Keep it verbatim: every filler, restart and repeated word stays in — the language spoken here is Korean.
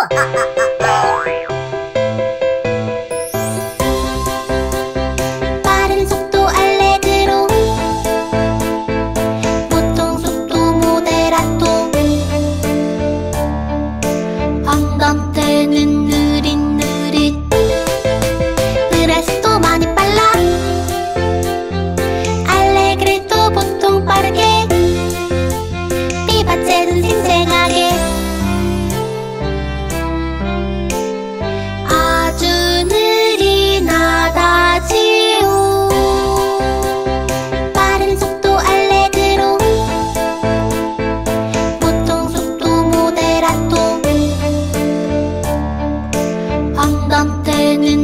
빠른 속도 알레그로, 보통 속도 모데라토, 안단테는 느릿느릿, 프레스토 많이 빨라, 알레그레토 보통 빠르게, 비바체는 생생하게. 아주 느린 아다지오, 빠른 속도 알레그로, 보통 속도 모데라토, 안단테는